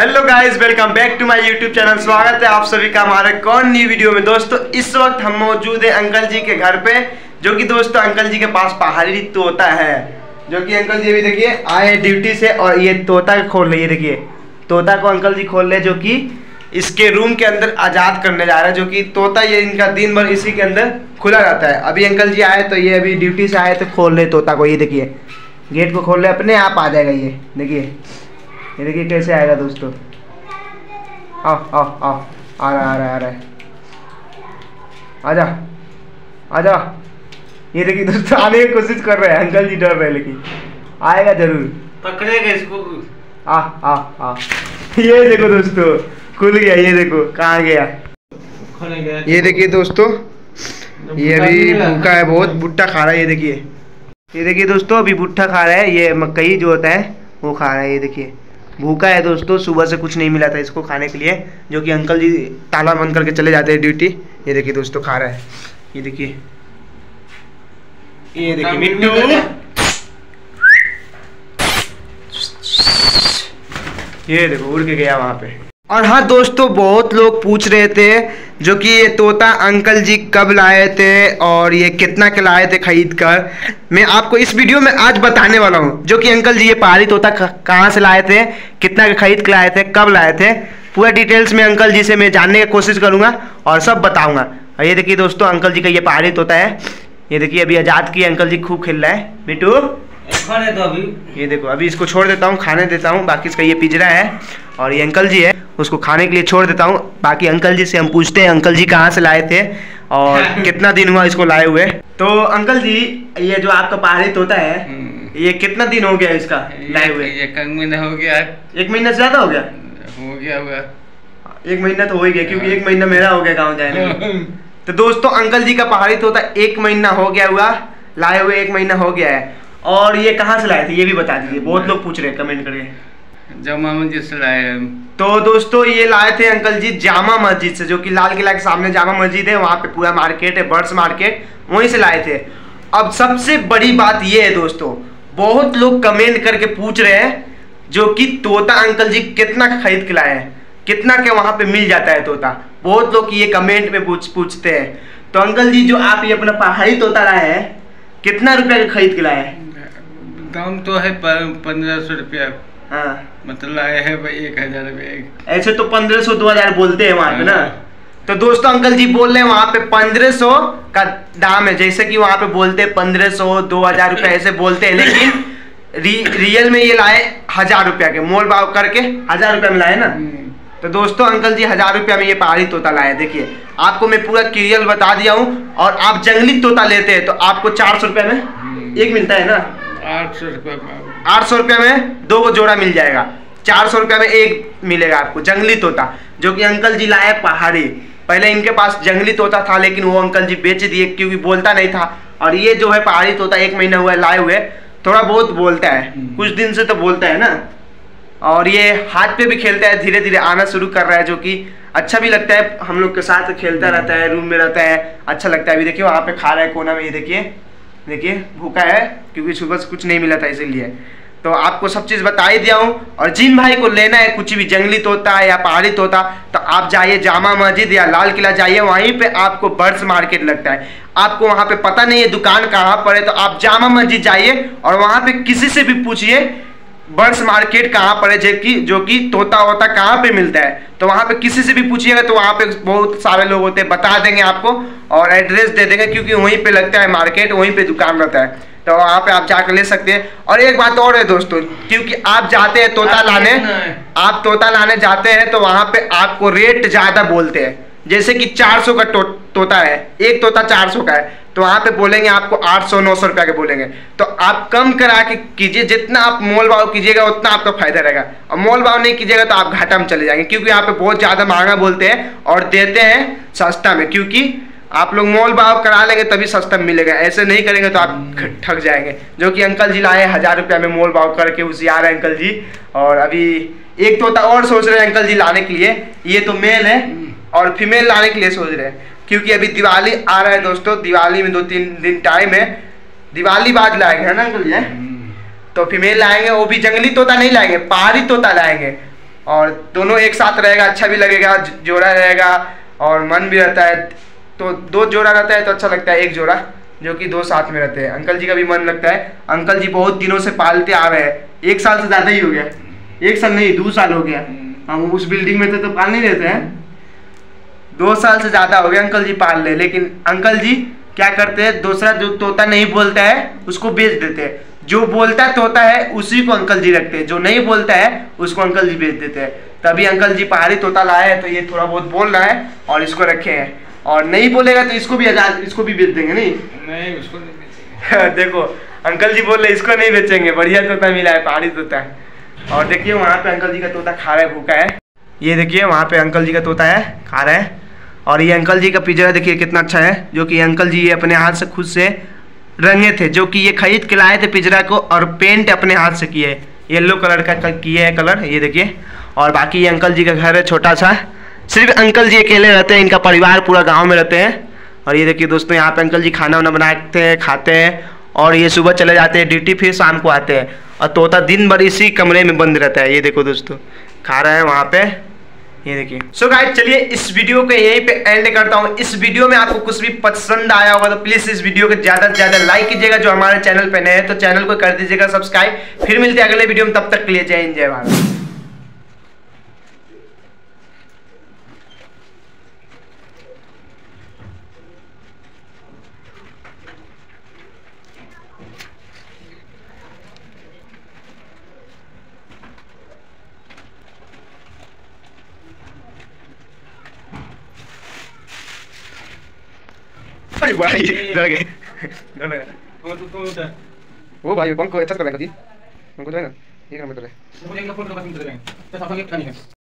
Hello guys, welcome back to my YouTube channel. स्वागत है आप सभी का हमारे कौन न्यू वीडियो में। दोस्तों इस वक्त हम मौजूद है अंकल जी के घर पे, जो कि दोस्तों अंकल जी के पास पहाड़ी तोता है, जो कि अंकल जी अभी देखिए आए ड्यूटी से और ये तोता खोल रहे हैं। देखिए तोता को अंकल जी खोल रहे हैं, जो कि इसके रूम के अंदर आज़ाद करने जा रहा है। जो कि तोता ये इनका दिन भर इसी के अंदर खुला रहता है। अभी अंकल जी आए तो ये अभी ड्यूटी से आए तो खोल रहे तोता को। ये देखिए गेट को खोल रहे, अपने आप आ जाएगा। ये देखिए कैसे आएगा दोस्तों। आओ आओ आओ, आ रहा है। आजा आजा। ये देखिए दोस्तों आने की कोशिश कर रहे हैं, अंकल जी डर रहे हैं लेकिन आएगा जरूर। पकड़ेगा इसको। आ आ आ। ये देखो दोस्तों खुल गया। ये देखो कहाँ गया। ये देखिए दोस्तों ये अभी भूखा है, बहुत भुट्टा खा रहा है। ये देखिए दोस्तों अभी भुट्टा खा रहा है। ये मकई जो होता है वो खा रहा है। ये देखिए भूखा है दोस्तों, सुबह से कुछ नहीं मिला था इसको खाने के लिए, जो कि अंकल जी ताला बंद करके चले जाते हैं ड्यूटी। ये देखिए दोस्तों खा रहा है। ये देखिए मिट्टू। ये देखो उड़ के गया वहां पे। और हाँ दोस्तों, बहुत लोग पूछ रहे थे जो कि ये तोता अंकल जी कब लाए थे और ये कितना के लाए थे खरीद कर। मैं आपको इस वीडियो में आज बताने वाला हूँ, जो कि अंकल जी ये पहाड़ी तोता कहाँ से लाए थे, कितना के खरीद के लाए थे, कब लाए थे। पूरा डिटेल्स में अंकल जी से मैं जानने की कोशिश करूँगा और सब बताऊँगा। और ये देखिए दोस्तों अंकल जी का ये पहाड़ी तोता है। ये देखिए अभी आज़ाद किए अंकल जी, खूब खेल रहा है। बिट्टू खाने दो अभी। ये देखो अभी इसको छोड़ देता हूँ, खाने देता हूँ। बाकी इसका ये पिंजरा है और ये अंकल जी है, उसको खाने के लिए छोड़ देता हूँ। बाकी अंकल जी से हम पूछते हैं अंकल जी कहाँ से लाए थे और कितना दिन हुआ इसको लाए हुए। तो अंकल जी ये जो आपका पहाड़ी तोता है ये कितना दिन हो गया इसका लाए हुए? 1 महीना हो गया। 1 महीना से ज्यादा हो गया? होगा 1 महीना तो हो ही गया, क्योंकि 1 महीना मेरा हो गया गाँव जाने। तो दोस्तों अंकल जी का पहाड़ी तोता 1 महीना हो गया हुआ, लाए हुए 1 महीना हो गया है। और ये कहाँ से लाए थे ये भी बता दीजिए, बहुत लोग पूछ रहे हैं, कमेंट करके। जामा मस्जिद से लाए हैं। तो दोस्तों ये लाए थे अंकल जी जामा मस्जिद से, जो कि लाल किला के सामने जामा मस्जिद है, वहाँ पे पूरा मार्केट है, बर्ड्स मार्केट, वहीं से लाए थे। अब सबसे बड़ी बात ये है दोस्तों, बहुत लोग कमेंट करके पूछ रहे हैं जो कि तोता अंकल जी कितना खरीद के लाए हैं, कितना के वहाँ पे मिल जाता है तोता। बहुत लोग ये कमेंट में पूछते हैं। तो अंकल जी जो आप ये अपना पहाड़ी तोता लाए हैं कितना रुपया का खरीद के लाए हैं? दाम तो है 1500 रुपया। हाँ मतलब लाए है 1000 रुपये। ऐसे तो 1500-2000 बोलते हैं वहाँ पे ना। तो दोस्तों अंकल जी बोल रहे हैं वहाँ पे 1500 का दाम है, जैसे कि वहाँ पे बोलते हैं 1500-2000 रुपये ऐसे बोलते हैं, लेकिन रियल में ये लाए 1000 रुपया के, मोल भाव करके 1000 रुपया में लाए ना। तो दोस्तों अंकल जी 1000 रुपया में ये पहाड़ी तोता लाए। देखिए आपको मैं पूरा क्लियर बता दिया हूँ। और आप जंगली तोता लेते हैं तो आपको 400 रुपया में एक मिलता है ना। 800 रुपये 800 रुपया में 2 जोड़ा मिल जाएगा, 400 रुपया में एक मिलेगा आपको जंगली तोता, जो कि अंकल जी लाए पहाड़ी। पहले इनके पास जंगली तोता था लेकिन वो अंकल जी बेच दिए क्योंकि बोलता नहीं था। और ये जो है पहाड़ी तोता 1 महीना हुआ है लाए हुए, थोड़ा बहुत बोलता है, कुछ दिन से तो बोलता है ना। और ये हाथ पे भी खेलता है, धीरे धीरे आना शुरू कर रहा है, जो कि अच्छा भी लगता है। हम लोग के साथ खेलता रहता है, रूम में रहता है, अच्छा लगता है। अभी देखिए वहाँ पे खा रहा है कोना में। ये देखिए भूखा है क्योंकि सुबह से कुछ नहीं मिला था इसीलिए। तो आपको सब चीज़ बता ही दिया हूँ। और जिन भाई को लेना है कुछ भी जंगली तोता या पहाड़ी तोता, तो आप जाइए जामा मस्जिद या लाल किला जाइए, वहीं पे आपको बर्ड्स मार्केट लगता है। आपको वहाँ पे पता नहीं है दुकान कहाँ पर है, तो आप जामा मस्जिद जाइए और वहाँ पे किसी से भी पूछिए बर्ड्स मार्केट कहाँ पर है, जो कि तोता वोता कहाँ पे मिलता है। तो वहाँ पे किसी से भी पूछिएगा तो वहाँ पे बहुत सारे लोग होते हैं, बता देंगे आपको और एड्रेस दे देंगे, क्योंकि वहीं पे लगता है मार्केट, वहीं पे दुकान रहता है। तो वहाँ पे आप जाकर ले सकते हैं। और एक बात और है दोस्तों, क्योंकि आप जाते हैं तोता लाने, आप तोता लाने जाते हैं तो वहाँ पे आपको रेट ज़्यादा बोलते हैं। जैसे कि 400 का तोता है, एक तोता 400 का है, तो वहाँ पे बोलेंगे आपको 800-900 रुपया के बोलेंगे। तो आप कम करा के कीजिए, जितना आप मोल भाव कीजिएगा उतना आपका फायदा रहेगा। और मोल भाव नहीं कीजिएगा तो आप घाटा में चले जाएंगे, क्योंकि यहाँ पे बहुत ज़्यादा महंगा बोलते हैं और देते हैं सस्ता में। क्योंकि आप लोग मोल भाव करा लेंगे तभी सस्ता मिलेगा, ऐसे नहीं करेंगे तो आप ठग जाएंगे। जो कि अंकल जी लाए 1000 रुपया में मोल भाव करके, होशियार है अंकल जी। और अभी एक तोता और सोच रहे हैं अंकल जी लाने के लिए, ये तो मेल है, और फीमेल लाने के लिए सोच रहे हैं, क्योंकि अभी दिवाली आ रहा है दोस्तों। दिवाली में 2-3 दिन टाइम है, दिवाली बाद लाएंगे है ना अंकल जी। तो फीमेल लाएंगे, वो भी जंगली तोता नहीं लाएंगे, पहाड़ी तोता लाएंगे। और दोनों एक साथ रहेगा, अच्छा भी लगेगा, जोड़ा रहेगा और मन भी रहता है। तो 2 जोड़ा रहता है तो अच्छा लगता है, 1 जोड़ा जो कि 2 साथ में रहते हैं। अंकल जी का भी मन लगता है, अंकल जी बहुत दिनों से पालते आ रहे हैं, 1 साल से ज़्यादा ही हो गया, 1 साल नहीं 2 साल हो गया। हम उस बिल्डिंग में तो पाल नहीं रहते हैं, 2 साल से ज़्यादा हो गया अंकल जी पाल ले। लेकिन अंकल जी क्या करते हैं, दूसरा जो तोता नहीं बोलता है उसको बेच देते हैं, जो बोलता तोता है उसी को अंकल जी रखते हैं, जो नहीं बोलता है उसको अंकल जी बेच देते हैं। तभी अंकल जी पहाड़ी तोता लाए हैं, तो ये थोड़ा बहुत बोल रहा है और इसको रखे हैं, और नहीं बोलेगा तो इसको भी आजाद, इसको भी बेच देंगे। नहीं उसको नहीं बेचेंगे। देखो अंकल जी बोल रहे इसको नहीं बेचेंगे, बढ़िया तोता मिला है, पहाड़ी तोता है। और देखिए वहाँ पे अंकल जी का तोता खा रहा है, भूखा है। ये देखिए वहाँ पे अंकल जी का तोता है, खा रहा है। और ये अंकल जी का पिंजरा देखिए कितना अच्छा है, जो कि अंकल जी ये अपने हाथ से खुद से रंगे थे, जो कि ये खरीद के लाए थे पिंजरा को, और पेंट अपने हाथ से किए, येलो कलर का किए है कलर, ये देखिए। और बाकी ये अंकल जी का घर है छोटा सा, सिर्फ अंकल जी अकेले रहते हैं, इनका परिवार पूरा गाँव में रहते हैं। और ये देखिए दोस्तों यहाँ पे अंकल जी खाना वाना बनाते हैं, खाते हैं, और ये सुबह चले जाते हैं ड्यूटी, फिर शाम को आते हैं। और तोता दिन भर इसी कमरे में बंद रहता है, ये देखो दोस्तों खा रहा है वहाँ पे, ये देखिए। सो गाइस चलिए इस वीडियो को यहीं पे एंड करता हूँ। इस वीडियो में आपको कुछ भी पसंद आया होगा तो प्लीज इस वीडियो को ज्यादा से ज्यादा लाइक कीजिएगा। जो हमारे चैनल पे नए हैं तो चैनल को कर दीजिएगा सब्सक्राइब। फिर मिलते हैं अगले वीडियो में, तब तक के लिए जय हिंद जय भारत। अरे भाई डर गए, डर लगा। वो भाई कौन को अच्छा कर रहा है, कभी हमको तो है ना, ठीक है मैं तो है।